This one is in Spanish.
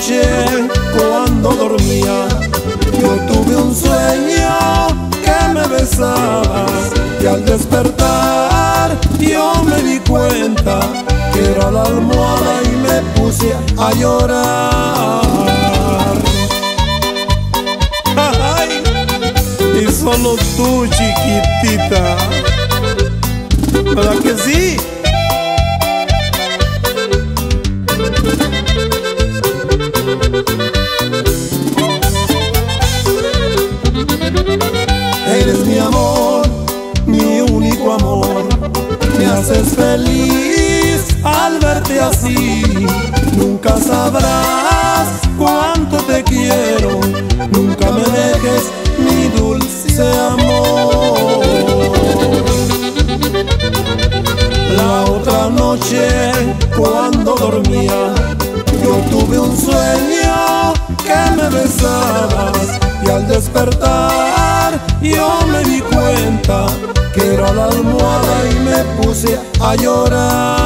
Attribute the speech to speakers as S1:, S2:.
S1: noche cuando dormía, yo tuve un sueño que me besabas, y al despertar yo me di cuenta que era la almohada y me puse a llorar. Ay, y solo tú, chiquitita, ¿verdad que sí? Eres mi amor, mi único amor, me haces feliz al verte así. Nunca sabrás cuánto te quiero, nunca me dejes mi dulce amor. La otra noche cuando dormía, yo tuve un sueño que me besabas, y al despertar yo me di cuenta que era la almohada y me puse a llorar.